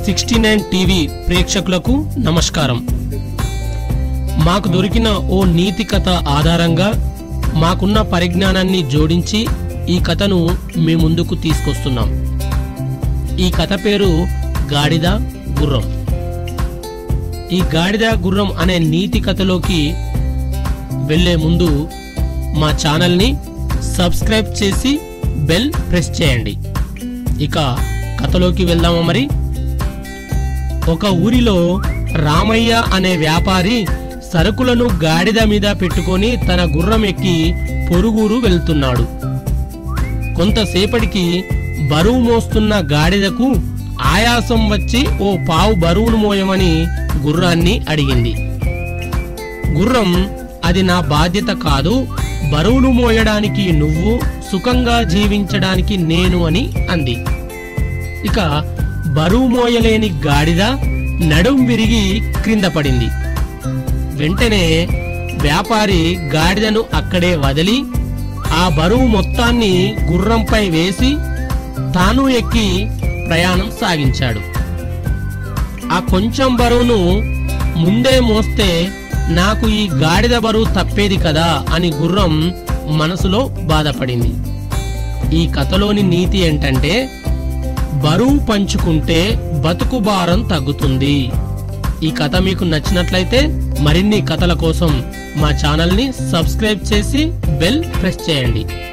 69 TV ప్రేక్షకులకు నమస్కారం. మాకు దొరికిన ఓ నీతి కథ ఆధారంగా మాకున్న పరిజ్ఞానాన్ని జోడించి ఈ కథను మీ ముందుకు తీసుకొస్తున్నాం. ఈ కథ పేరు గాడిద గుర్రం. ఈ గాడిద గుర్రం అనే నీతి కథలోకి వెళ్లే ముందు మా ఛానల్ని సబ్స్క్రైబ్ చేసి బెల్ ప్రెస్ చేయండి. ఇక కథలోకి వెళ్దామా మరి. ఒక ఊరిలో రామయ్య అనే వ్యాపారి సరుకులను గాడిద మీద పెట్టుకొని తన గుర్రం ఎక్కి పొరుగురు వెళ్తున్నాడు. కొంతసేపటికి బరువు మోస్తున్న గాడిదకు ఆయాసం వచ్చి ఓ పావు బరువును మోయమని గుర్రాన్ని అడిగింది. గుర్రం, అది నా బాధ్యత కాదు, బరువును మోయడానికి నువ్వు, సుఖంగా జీవించడానికి నేను అని అంది. ఇక బరువు మోయలేని గాడిద నడుం విరిగి క్రింద పడింది. వెంటనే వ్యాపారి గాడిదను అక్కడే వదిలి ఆ బరువు మొత్తాన్ని గుర్రంపై వేసి తాను ఎక్కి ప్రయాణం సాగించాడు. ఆ కొంచెం బరువును ముందే మోస్తే నాకు ఈ గాడిద బరువు తప్పేది కదా అని గుర్రం మనసులో బాధపడింది. ఈ కథలోని నీతి ఏంటంటే, బరువు పంచుకుంటే బతుకు భారం తగ్గుతుంది. ఈ కథ మీకు నచ్చినట్లయితే మరిన్ని కథల కోసం మా ఛానల్ని సబ్స్క్రైబ్ చేసి బెల్ ప్రెస్ చేయండి.